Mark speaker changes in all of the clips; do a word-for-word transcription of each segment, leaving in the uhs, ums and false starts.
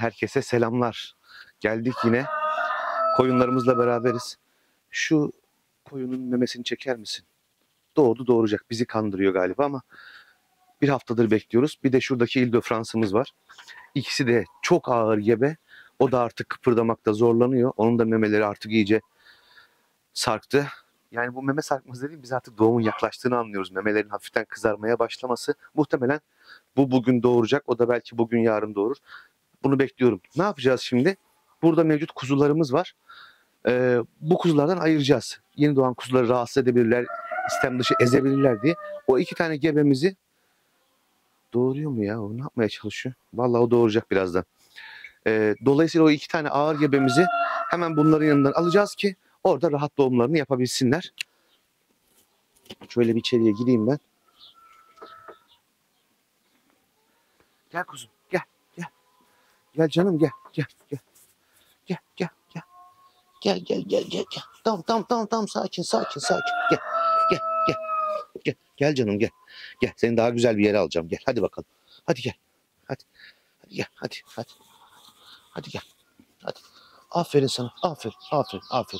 Speaker 1: herkese selamlar. Geldik yine. Koyunlarımızla beraberiz. Şu koyunun memesini çeker misin? Doğdu, doğuracak. Bizi kandırıyor galiba ama bir haftadır bekliyoruz. Bir de şuradaki Ile-de-France'ımız var. İkisi de çok ağır gebe. O da artık kıpırdamakta zorlanıyor. Onun da memeleri artık iyice sarktı. Yani bu meme sarkması dediğim, biz artık doğumun yaklaştığını anlıyoruz. Memelerin hafiften kızarmaya başlaması. Muhtemelen bu bugün doğuracak. O da belki bugün yarın doğurur. Bunu bekliyorum. Ne yapacağız şimdi? Burada mevcut kuzularımız var. Ee, bu kuzulardan ayıracağız. Yeni doğan kuzuları rahatsız edebilirler, istem dışı ezebilirler diye. O iki tane gebemizi doğuruyor mu ya? O ne yapmaya çalışıyor? Vallahi o doğuracak birazdan. Ee, dolayısıyla o iki tane ağır gebemizi hemen bunların yanından alacağız ki orada rahat doğumlarını yapabilsinler. Şöyle bir içeriye gireyim ben. Gel kuzum, gel, gel. Gel canım, gel, gel, gel. Gel, gel, gel. Gel, gel, gel, gel, gel. Tamam, tamam, tamam, tamam. Sakin, sakin, sakin. Gel, gel, gel. Gel, gel canım, gel. Gel, seni daha güzel bir yere alacağım. Gel, hadi bakalım. Hadi gel. Hadi. Hadi gel, hadi, hadi. Hadi gel. Hadi. Aferin sana. Aferin, aferin, aferin.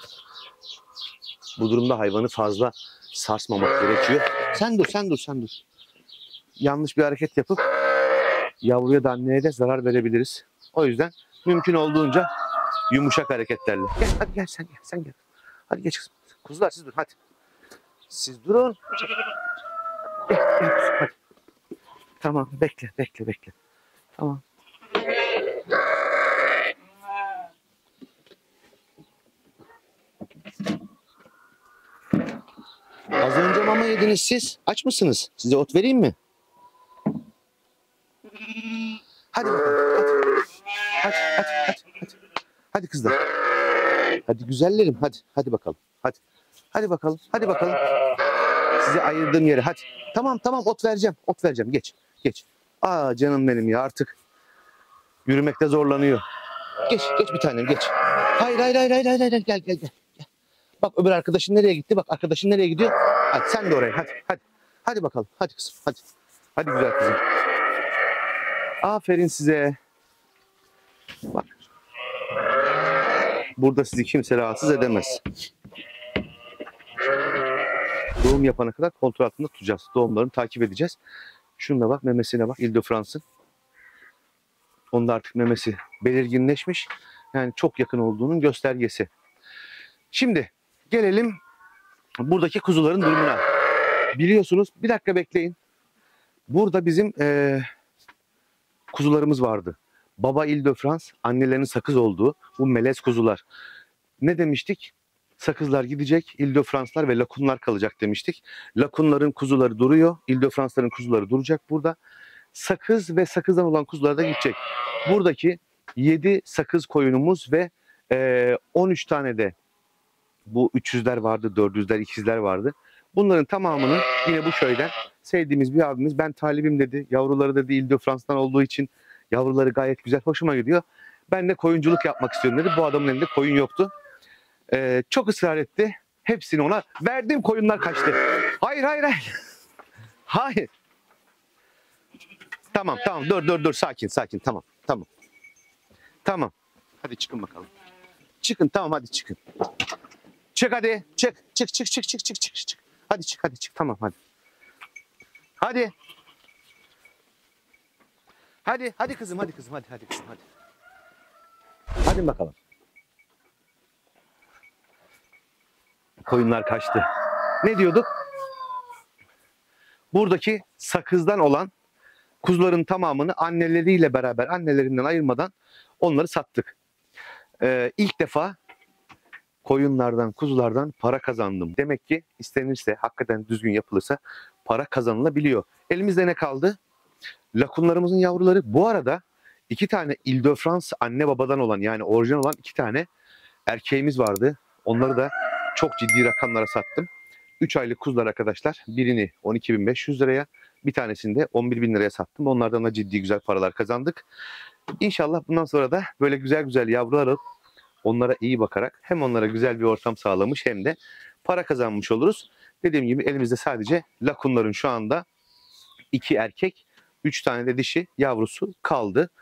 Speaker 1: Bu durumda hayvanı fazla sarsmamak gerekiyor. Sen dur, sen dur, sen dur. Yanlış bir hareket yapıp yavruya da anneye de zarar verebiliriz. O yüzden mümkün olduğunca yumuşak hareketlerle. Gel, hadi gel, sen gel, sen gel. Hadi geç kızım. Kuzular siz durun, hadi. Siz durun. Gel, gel kuzum, hadi. Tamam, bekle, bekle, bekle. Tamam. Az önce mama yediniz siz. Aç mısınız? Size ot vereyim mi? Hadi bakalım. Hadi. Hadi, hadi, hadi, hadi. Hadi kızlar. Hadi güzellerim. Hadi, hadi bakalım. Hadi. Hadi bakalım. Hadi bakalım. Size ayırdığım yere. Hadi. Tamam, tamam. Ot vereceğim. Ot vereceğim. Geç. Geç. Aa canım benim ya, artık yürümekte zorlanıyor. Geç, geç bir tanem, geç. Hayır, hayır, hayır, hayır, hayır, hayır. Gel, gel, gel. Bak öbür arkadaşın nereye gitti? Bak arkadaşın nereye gidiyor? Hadi sen de oraya. Hadi, hadi. Hadi bakalım. Hadi kızım. Hadi. Hadi güzel kızım. Aferin size. Bak. Burada sizi kimse rahatsız edemez. Doğum yapana kadar kontrol altında tutacağız. Doğumlarını takip edeceğiz. Şuna bak, memesine bak. Ile-de-France'ın. Onda artık memesi belirginleşmiş. Yani çok yakın olduğunun göstergesi. Şimdi gelelim buradaki kuzuların durumuna. Biliyorsunuz, bir dakika bekleyin. Burada bizim ee, kuzularımız vardı. Baba Ile-de-France, annelerinin sakız olduğu bu melez kuzular. Ne demiştik? Sakızlar gidecek, Ile-de-France'lar ve Lakunlar kalacak demiştik. Lakunların kuzuları duruyor, Ile-de-France'ların kuzuları duracak burada. Sakız ve sakızdan olan kuzular da gidecek. Buradaki yedi sakız koyunumuz ve ee, on üç tane de bu üç yüzler vardı, dört yüzler, ikizler vardı. Bunların tamamını yine bu köyden sevdiğimiz bir abimiz, ben talibim dedi. Yavruları dedi Ile-de-France'dan olduğu için yavruları gayet güzel, hoşuma gidiyor. Ben de koyunculuk yapmak istiyorum dedi. Bu adamın elinde koyun yoktu. Ee, çok ısrar etti. Hepsini ona verdim, koyunlar kaçtı. Hayır, hayır, hayır. Hayır. Tamam, tamam. Dur, dur, dur. Sakin, sakin. Tamam, tamam. Tamam. Hadi çıkın bakalım. Çıkın, tamam, hadi çıkın. Çık hadi. Çık. Çık çık çık çık çık çık çık. Hadi çık, hadi çık. Tamam, hadi. Hadi. Hadi, hadi kızım, hadi kızım, hadi, hadi kızım, hadi. Hadi bakalım. Koyunlar kaçtı. Ne diyorduk? Buradaki sakızdan olan kuzuların tamamını anneleriyle beraber, annelerinden ayırmadan onları sattık. Ee, ilk defa koyunlardan, kuzulardan para kazandım. Demek ki istenirse, hakikaten düzgün yapılırsa para kazanılabiliyor. Elimizde ne kaldı? Lakunlarımızın yavruları. Bu arada iki tane Ile-de-France anne babadan olan, yani orijinal olan iki tane erkeğimiz vardı. Onları da çok ciddi rakamlara sattım. üç aylık kuzular arkadaşlar. Birini on iki bin beş yüz liraya, bir tanesini de on bir bin liraya sattım. Onlardan da ciddi güzel paralar kazandık. İnşallah bundan sonra da böyle güzel güzel yavrular alıp onlara iyi bakarak hem onlara güzel bir ortam sağlamış hem de para kazanmış oluruz. Dediğim gibi elimizde sadece lakunların şu anda iki erkek, üç tane de dişi yavrusu kaldı.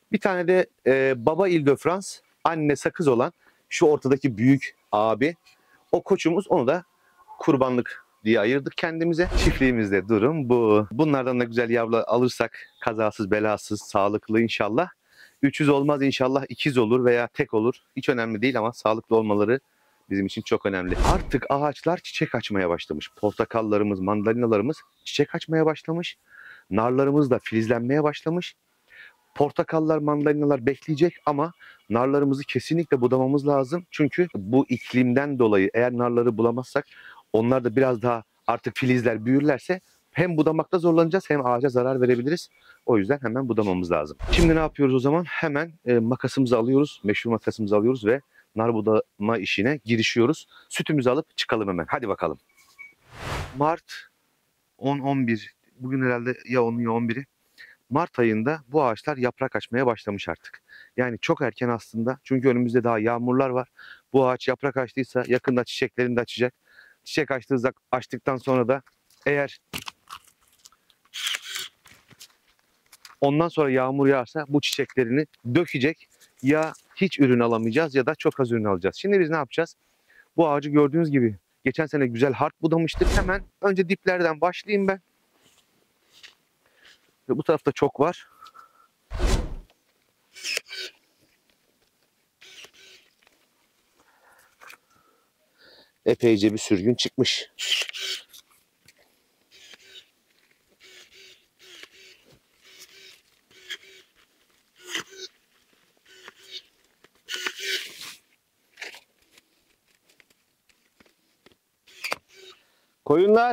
Speaker 1: Bir tane de e, baba İl-de-France, anne sakız olan şu ortadaki büyük abi. O koçumuz, onu da kurbanlık diye ayırdık kendimize. Çiftliğimizde durum bu. Bunlardan da güzel yavrular alırsak kazasız belasız sağlıklı inşallah. üç yüz olmaz inşallah, ikiz olur veya tek olur. Hiç önemli değil ama sağlıklı olmaları bizim için çok önemli. Artık ağaçlar çiçek açmaya başlamış. Portakallarımız, mandalinalarımız çiçek açmaya başlamış. Narlarımız da filizlenmeye başlamış. Portakallar, mandalinalar bekleyecek ama narlarımızı kesinlikle budamamız lazım. Çünkü bu iklimden dolayı eğer narları bulamazsak onlar da biraz daha artık filizler büyürlerse hem budamakta zorlanacağız hem ağaca zarar verebiliriz. O yüzden hemen budamamız lazım. Şimdi ne yapıyoruz o zaman? Hemen e, makasımızı alıyoruz, meşhur makasımızı alıyoruz ve nar budama işine girişiyoruz. Sütümüzü alıp çıkalım hemen. Hadi bakalım. Mart on on bir, bugün herhalde ya onu ya on biri. Mart ayında bu ağaçlar yaprak açmaya başlamış artık. Yani çok erken aslında. Çünkü önümüzde daha yağmurlar var. Bu ağaç yaprak açtıysa yakında çiçeklerini de açacak. Çiçek açtığı, açtıktan sonra da eğer ondan sonra yağmur yağarsa bu çiçeklerini dökecek. Ya hiç ürün alamayacağız ya da çok az ürün alacağız. Şimdi biz ne yapacağız? Bu ağacı gördüğünüz gibi geçen sene güzel hart budamıştık. Hemen önce diplerden başlayayım ben. Ve bu tarafta çok var. Epeyce bir sürgün çıkmış. Koyunlar.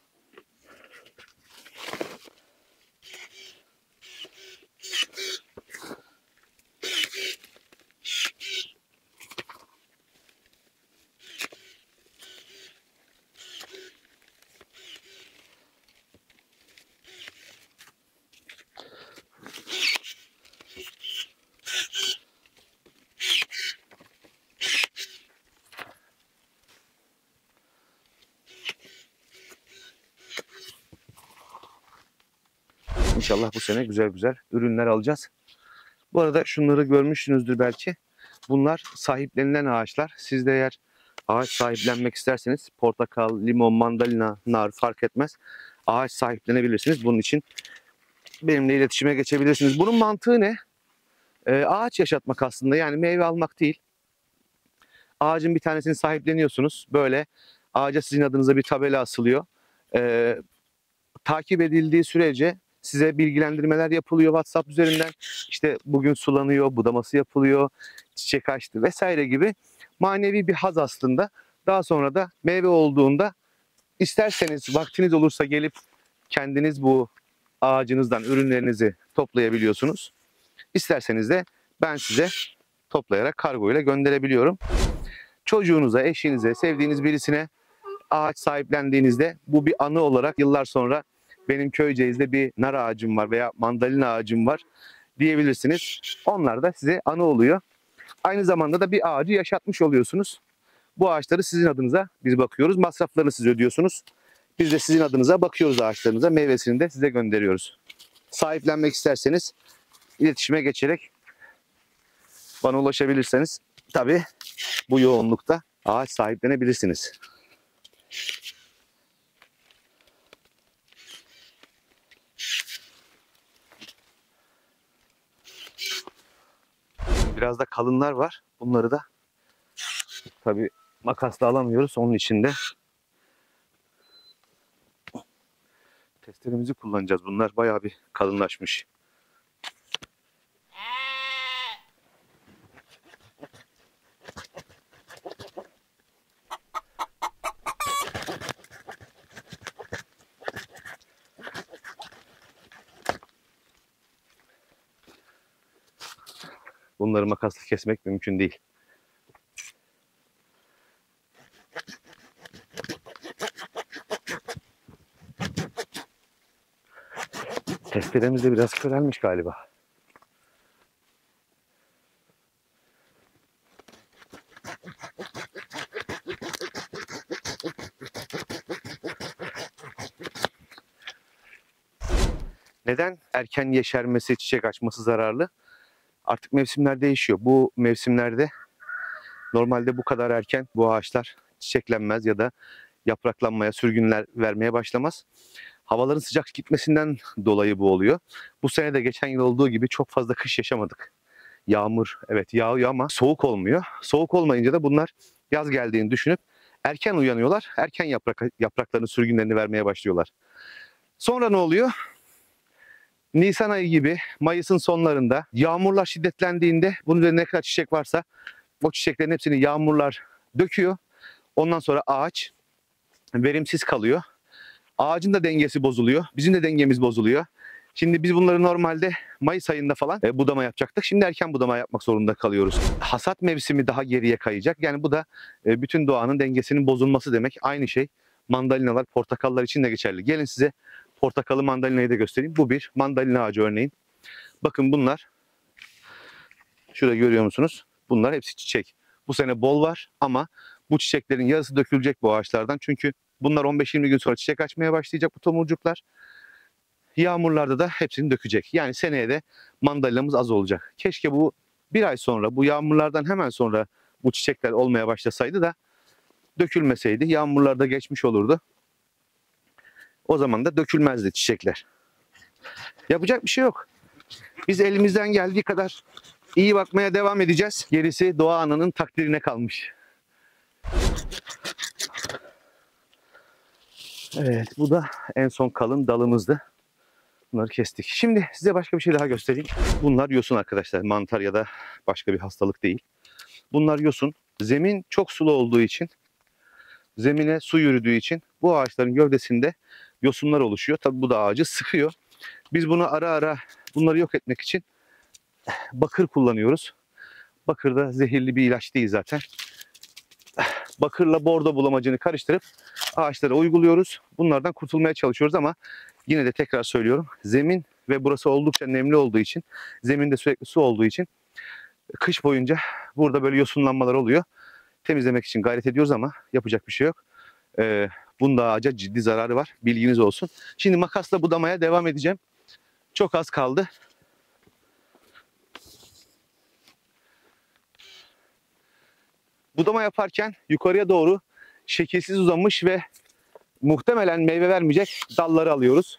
Speaker 1: İnşallah bu sene güzel güzel ürünler alacağız. Bu arada şunları görmüşsünüzdür belki. Bunlar sahiplenilen ağaçlar. Siz de eğer ağaç sahiplenmek isterseniz portakal, limon, mandalina, nar fark etmez. Ağaç sahiplenebilirsiniz. Bunun için benimle iletişime geçebilirsiniz. Bunun mantığı ne? Ee, ağaç yaşatmak aslında. Yani meyve almak değil. Ağacın bir tanesini sahipleniyorsunuz. Böyle ağaca sizin adınıza bir tabela asılıyor. Ee, takip edildiği sürece size bilgilendirmeler yapılıyor WhatsApp üzerinden. İşte bugün sulanıyor, budaması yapılıyor, çiçek açtı vesaire gibi manevi bir haz aslında. Daha sonra da meyve olduğunda isterseniz vaktiniz olursa gelip kendiniz bu ağacınızdan ürünlerinizi toplayabiliyorsunuz. İsterseniz de ben size toplayarak kargo ile gönderebiliyorum. Çocuğunuza, eşinize, sevdiğiniz birisine ağaç sahiplendiğinizde bu bir anı olarak yıllar sonra benim Köyceğiz'de bir nar ağacım var veya mandalina ağacım var diyebilirsiniz. Onlar da size anı oluyor. Aynı zamanda da bir ağacı yaşatmış oluyorsunuz. Bu ağaçları sizin adınıza biz bakıyoruz. Masraflarını siz ödüyorsunuz. Biz de sizin adınıza bakıyoruz ağaçlarınıza. Meyvesini de size gönderiyoruz. Sahiplenmek isterseniz iletişime geçerek bana ulaşabilirseniz tabii bu yoğunlukta ağaç sahiplenebilirsiniz. Biraz da kalınlar var. Bunları da tabii makasla alamıyoruz. Onun için de testeremizi kullanacağız. Bunlar bayağı bir kalınlaşmış. Bunları makasla kesmek mümkün değil. Testeremiz de biraz körelmiş galiba. Neden erken yeşermesi, çiçek açması zararlı? Artık mevsimler değişiyor. Bu mevsimlerde normalde bu kadar erken bu ağaçlar çiçeklenmez ya da yapraklanmaya, sürgünler vermeye başlamaz. Havaların sıcak gitmesinden dolayı bu oluyor. Bu sene de geçen yıl olduğu gibi çok fazla kış yaşamadık. Yağmur evet yağıyor ama soğuk olmuyor. Soğuk olmayınca da bunlar yaz geldiğini düşünüp erken uyanıyorlar. Erken yaprak, yapraklarını, sürgünlerini vermeye başlıyorlar. Sonra ne oluyor? Nisan ayı gibi Mayıs'ın sonlarında yağmurlar şiddetlendiğinde bunun üzerinde ne kadar çiçek varsa o çiçeklerin hepsini yağmurlar döküyor. Ondan sonra ağaç verimsiz kalıyor. Ağacın da dengesi bozuluyor. Bizim de dengemiz bozuluyor. Şimdi biz bunları normalde Mayıs ayında falan e, budama yapacaktık. Şimdi erken budama yapmak zorunda kalıyoruz. Hasat mevsimi daha geriye kayacak. Yani bu da e, bütün doğanın dengesinin bozulması demek. Aynı şey mandalinalar, portakallar için de geçerli. Gelin size portakalı, mandalinayı da göstereyim. Bu bir mandalina ağacı örneğin. Bakın bunlar. Şurada görüyor musunuz? Bunlar hepsi çiçek. Bu sene bol var ama bu çiçeklerin yarısı dökülecek bu ağaçlardan. Çünkü bunlar on beş yirmi gün sonra çiçek açmaya başlayacak bu tomurcuklar. Yağmurlarda da hepsini dökecek. Yani seneye de mandalinamız az olacak. Keşke bu bir ay sonra, bu yağmurlardan hemen sonra bu çiçekler olmaya başlasaydı da dökülmeseydi. Yağmurlarda geçmiş olurdu. O zaman da dökülmezdi çiçekler. Yapacak bir şey yok. Biz elimizden geldiği kadar iyi bakmaya devam edeceğiz. Gerisi doğa ananın takdirine kalmış. Evet, bu da en son kalın dalımızdı. Bunları kestik. Şimdi size başka bir şey daha göstereyim. Bunlar yosun arkadaşlar. Mantar ya da başka bir hastalık değil. Bunlar yosun. Zemin çok sulu olduğu için, zemine su yürüdüğü için bu ağaçların gövdesinde yosunlar oluşuyor. Tabi bu da ağacı sıkıyor. Biz bunu ara ara bunları yok etmek için bakır kullanıyoruz. Bakır da zehirli bir ilaç değil zaten. Bakırla bordo bulamacını karıştırıp ağaçlara uyguluyoruz. Bunlardan kurtulmaya çalışıyoruz ama yine de tekrar söylüyorum. Zemin ve burası oldukça nemli olduğu için, zeminde sürekli su olduğu için kış boyunca burada böyle yosunlanmalar oluyor. Temizlemek için gayret ediyoruz ama yapacak bir şey yok. Ee, bunda ağaca ciddi zararı var. Bilginiz olsun. Şimdi makasla budamaya devam edeceğim. Çok az kaldı. Budama yaparken yukarıya doğru şekilsiz uzamış ve muhtemelen meyve vermeyecek dalları alıyoruz.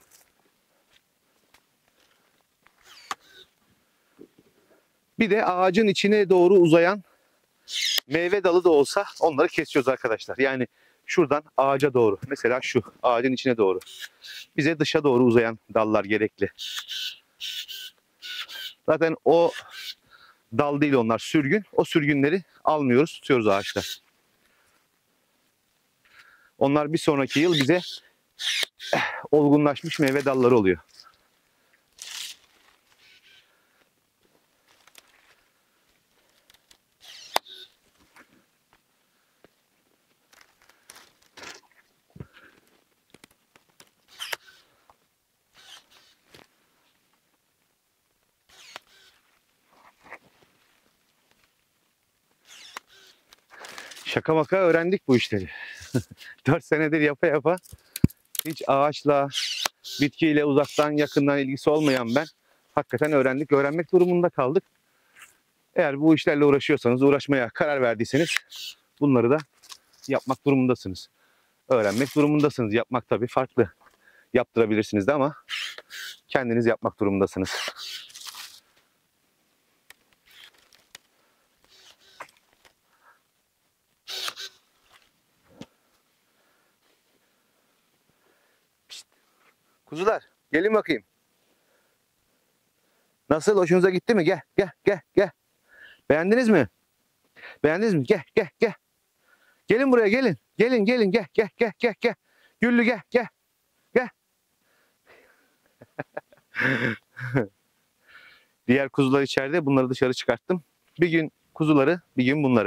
Speaker 1: Bir de ağacın içine doğru uzayan meyve dalı da olsa onları kesiyoruz arkadaşlar. Yani şuradan ağaca doğru, mesela şu ağacın içine doğru. Bize dışa doğru uzayan dallar gerekli. Zaten o dal değil onlar, sürgün. O sürgünleri almıyoruz, tutuyoruz ağaçlar. Onlar bir sonraki yıl bize olgunlaşmış meyve dalları oluyor. Şaka maka öğrendik bu işleri. dört senedir yapa yapa hiç ağaçla, bitkiyle uzaktan yakından ilgisi olmayan ben hakikaten öğrendik, öğrenmek durumunda kaldık. Eğer bu işlerle uğraşıyorsanız, uğraşmaya karar verdiyseniz bunları da yapmak durumundasınız. Öğrenmek durumundasınız. Yapmak tabii farklı. Yaptırabilirsiniz de ama kendiniz yapmak durumundasınız. Kuzular, gelin bakayım. Nasıl? Hoşunuza gitti mi? Gel, gel, gel, gel. Beğendiniz mi? Beğendiniz mi? Gel, gel, gel. Gelin buraya, gelin. Gelin, gelin, gel, gel, gel, gel, gel. Güllü gel, gel. Gel. Diğer kuzular içeride. Bunları dışarı çıkarttım. Bir gün kuzuları, bir gün bunları.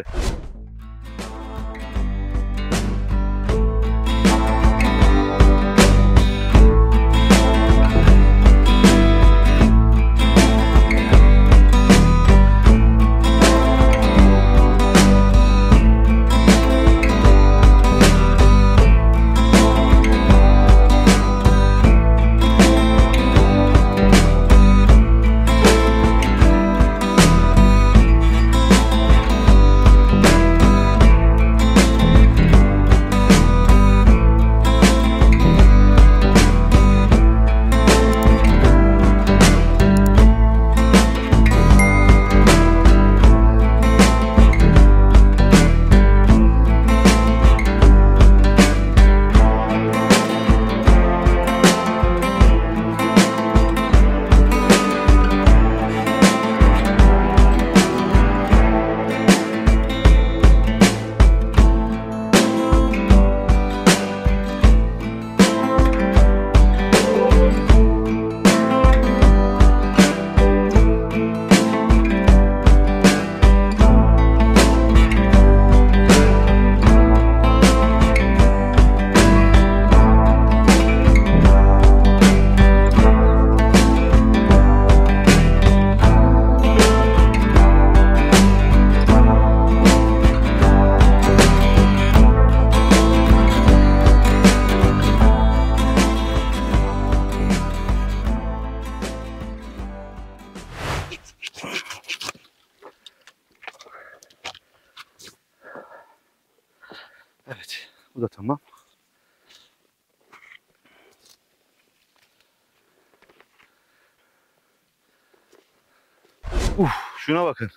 Speaker 1: Uf, şuna bakın.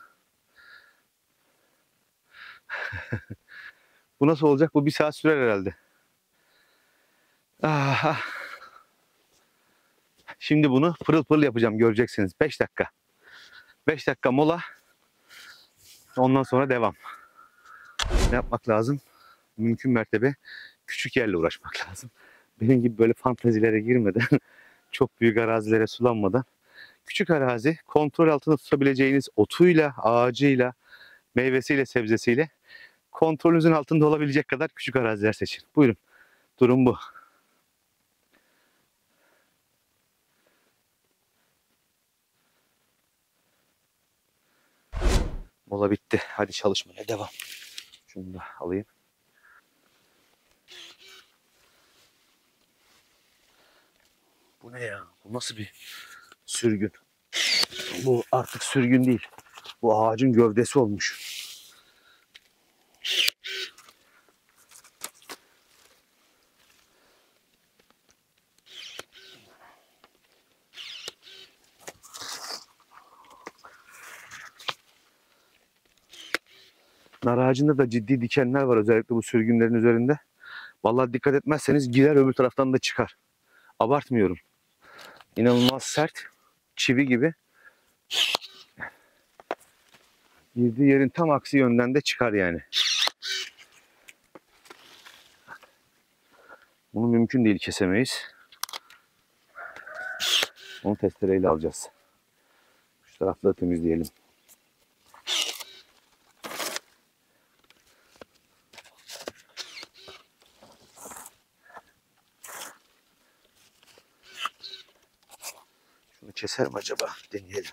Speaker 1: Bu nasıl olacak? Bu bir saat sürer herhalde. Aha. Şimdi bunu pırıl pırıl yapacağım, göreceksiniz. beş dakika. beş dakika mola. Ondan sonra devam. Ne yapmak lazım? Mümkün mertebe küçük yerle uğraşmak lazım. Benim gibi böyle fantazilere girmeden, çok büyük arazilere sulanmadan, küçük arazi, kontrol altında tutabileceğiniz otuyla, ağacıyla, meyvesiyle, sebzesiyle kontrolünüzün altında olabilecek kadar küçük araziler seçin. Buyurun. Durum bu. Mola bitti. Hadi çalışmaya devam. Şunu da alayım. Bu ne ya? Bu nasıl bir sürgün? Bu artık sürgün değil. Bu ağacın gövdesi olmuş. Nar ağacında da ciddi dikenler var, özellikle bu sürgünlerin üzerinde. Vallahi dikkat etmezseniz girer, öbür taraftan da çıkar. Abartmıyorum. İnanılmaz sert. Çivi gibi. Girdiği yerin tam aksi yönden de çıkar yani. Bunu mümkün değil, kesemeyiz. Onu testereyle alacağız. Şu tarafları temizleyelim. Şunu keser mi acaba? Deneyelim.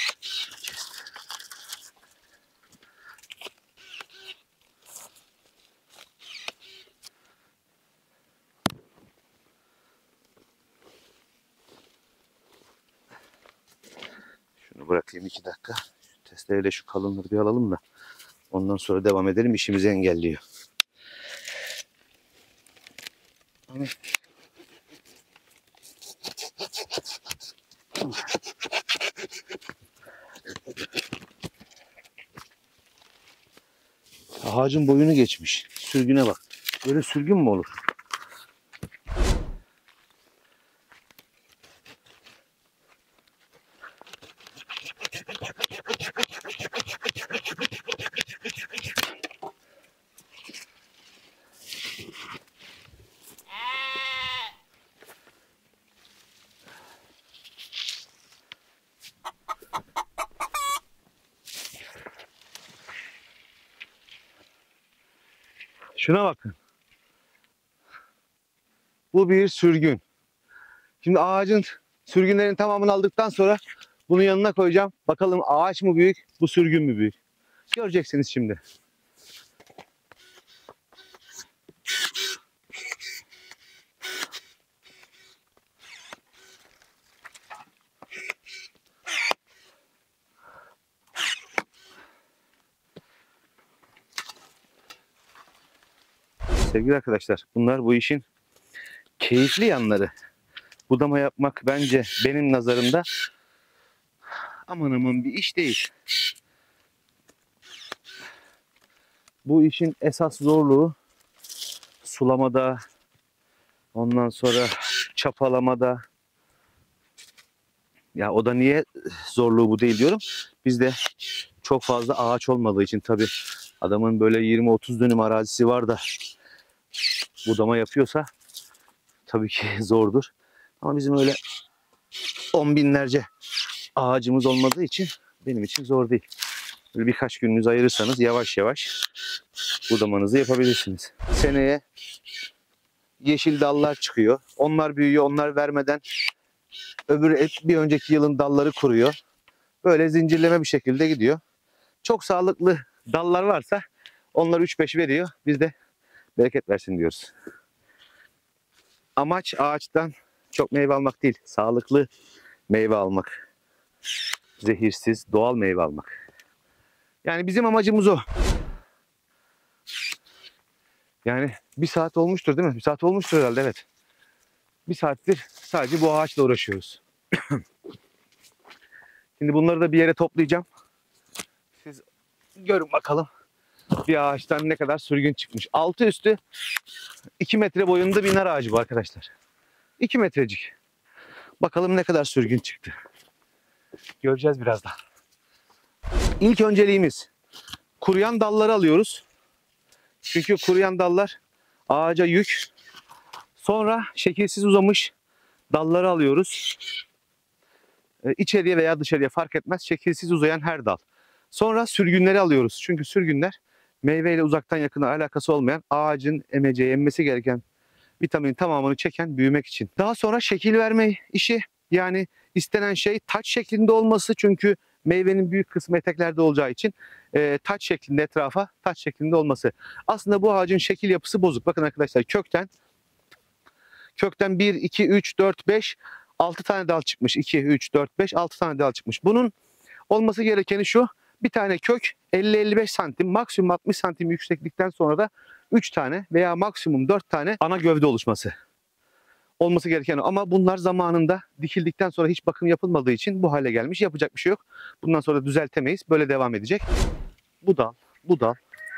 Speaker 1: Şunu bırakayım iki dakika. Şu testereyle şu kalınlığı bir alalım da ondan sonra devam edelim. İşimizi engelliyor. Ağacın boyunu geçmiş. Sürgüne bak. Böyle sürgün mü olur? Şuna bakın. Bu bir sürgün. Şimdi ağacın sürgünlerin tamamını aldıktan sonra bunun yanına koyacağım. Bakalım ağaç mı büyük, bu sürgün mü büyük? Göreceksiniz şimdi. Sevgili arkadaşlar, bunlar bu işin keyifli yanları. Budama yapmak bence benim nazarımda aman aman bir iş değil. Bu işin esas zorluğu sulamada, ondan sonra çapalamada. Ya o da niye zorluğu bu değil diyorum. Bizde çok fazla ağaç olmadığı için, tabii adamın böyle yirmi otuz dönüm arazisi var da budama yapıyorsa tabii ki zordur. Ama bizim öyle on binlerce ağacımız olmadığı için benim için zor değil. Böyle birkaç gününüzü ayırırsanız yavaş yavaş budamanızı yapabilirsiniz. Seneye yeşil dallar çıkıyor. Onlar büyüyor. Onlar vermeden öbür bir önceki yılın dalları kuruyor. Böyle zincirleme bir şekilde gidiyor. Çok sağlıklı dallar varsa onlar üç beş veriyor. Biz de bereket versin diyoruz. Amaç ağaçtan çok meyve almak değil. Sağlıklı meyve almak. Zehirsiz, doğal meyve almak. Yani bizim amacımız o. Yani bir saat olmuştur değil mi? Bir saat olmuştur herhalde, evet. Bir saattir sadece bu ağaçla uğraşıyoruz. Şimdi bunları da bir yere toplayacağım. Görün bakalım bir ağaçtan ne kadar sürgün çıkmış. Altı üstü iki metre boyunda bir nar ağacı bu arkadaşlar. iki metrecik. Bakalım ne kadar sürgün çıktı. Göreceğiz birazdan. İlk önceliğimiz kuruyan dalları alıyoruz. Çünkü kuruyan dallar ağaca yük. Sonra şekilsiz uzamış dalları alıyoruz. Ee, içeriye veya dışarıya fark etmez. Şekilsiz uzayan her dal. Sonra sürgünleri alıyoruz. Çünkü sürgünler meyveyle uzaktan yakına alakası olmayan ağacın emeceği, emmesi gereken vitaminin tamamını çeken, büyümek için. Daha sonra şekil verme işi, yani istenen şey taç şeklinde olması, çünkü meyvenin büyük kısmı eteklerde olacağı için e, taç şeklinde, etrafa taç şeklinde olması. Aslında bu ağacın şekil yapısı bozuk. Bakın arkadaşlar, kökten kökten bir, iki, üç, dört, beş, altı tane dal çıkmış. iki, üç, dört, beş, altı tane dal çıkmış. Bunun olması gerekeni şu: bir tane kök elli elli beş santim, maksimum altmış santim yükseklikten sonra da üç tane veya maksimum dört tane ana gövde oluşması. Olması gereken o. Ama bunlar zamanında dikildikten sonra hiç bakım yapılmadığı için bu hale gelmiş. Yapacak bir şey yok. Bundan sonra düzeltemeyiz. Böyle devam edecek. Bu dal, bu dal.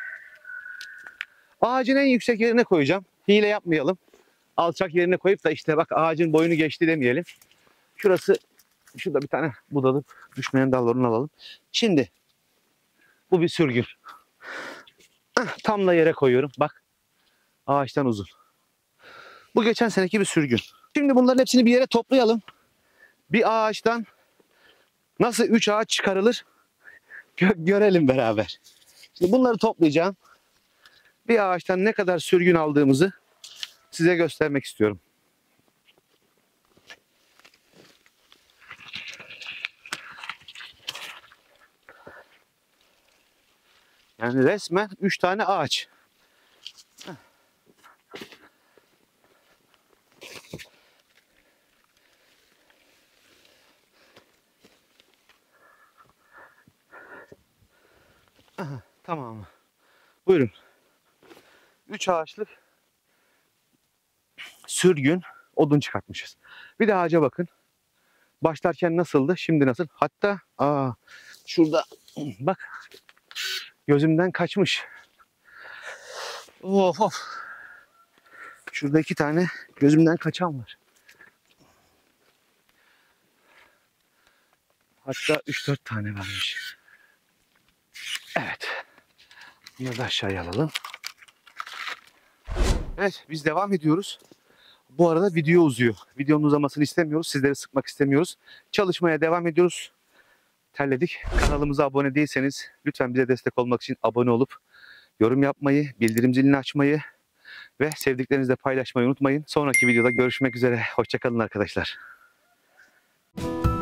Speaker 1: Ağacın en yüksek yerine koyacağım. Hile yapmayalım. Alçak yerine koyup da işte bak ağacın boyunu geçti demeyelim. Şurası, şurada bir tane budalıp düşmeyen dallarını alalım. Şimdi bu bir sürgün. Tam da yere koyuyorum. Bak, ağaçtan uzun. Bu geçen seneki bir sürgün. Şimdi bunların hepsini bir yere toplayalım. Bir ağaçtan nasıl üç ağaç çıkarılır Gö- görelim beraber. Şimdi bunları toplayacağım. Bir ağaçtan ne kadar sürgün aldığımızı size göstermek istiyorum. Yani resmen üç tane ağaç. Aha, tamam. Buyurun. Üç ağaçlık sürgün odun çıkartmışız. Bir de ağaca bakın. Başlarken nasıldı, şimdi nasıl? Hatta aa, şurada bak, gözümden kaçmış. Of of. Şurada iki tane gözümden kaçan var. Hatta üç dört tane varmış. Evet. Bunları da aşağıya alalım. Evet, biz devam ediyoruz. Bu arada video uzuyor. Videonun uzamasını istemiyoruz. Sizleri sıkmak istemiyoruz. Çalışmaya devam ediyoruz. Terledik. Kanalımıza abone değilseniz lütfen bize destek olmak için abone olup yorum yapmayı, bildirim zilini açmayı ve sevdiklerinizle paylaşmayı unutmayın. Sonraki videoda görüşmek üzere. Hoşça kalın arkadaşlar.